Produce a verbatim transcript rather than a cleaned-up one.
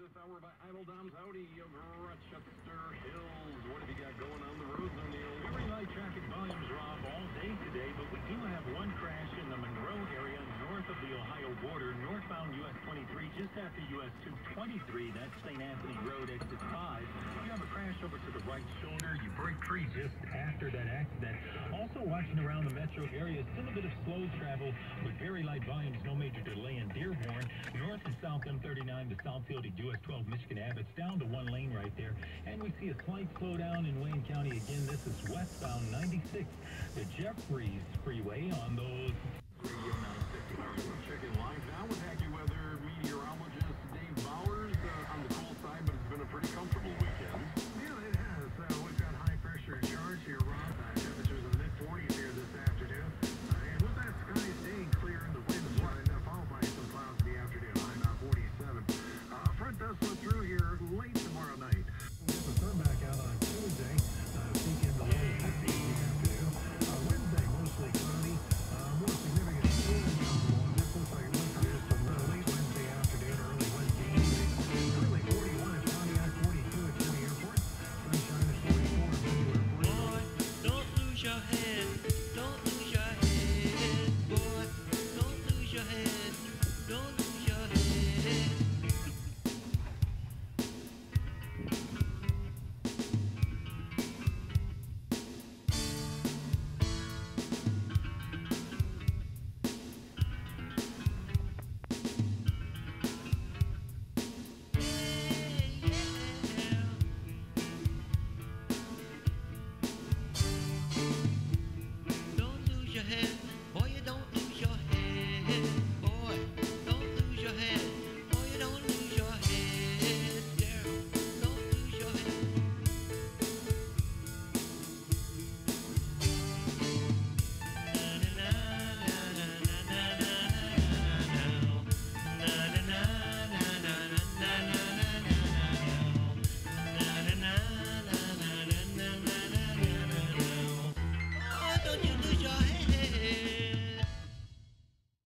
this hour by Idle Dom's Audi of Rochester Hills. What have you got going on the roads, O'Neill? Very light traffic volumes are off all day today, but we do have one crash in the Monroe area north of the Ohio border, northbound U S twenty-three, just after U S two twenty-three. That's Saint Anthony Road, exit five. You have a crash over to the right shoulder. You break free just after that accident. Also watching around the metro area, still a bit of slow travel with very light volumes, no major delay in Dearborn. North and south M thirty-nine to Southfield to U S twelve Michigan Ave. It's down to one lane right there. And we see a slight slowdown in Wayne County. Again, this is westbound ninety-six, the Jeffries Freeway on those Radio nine.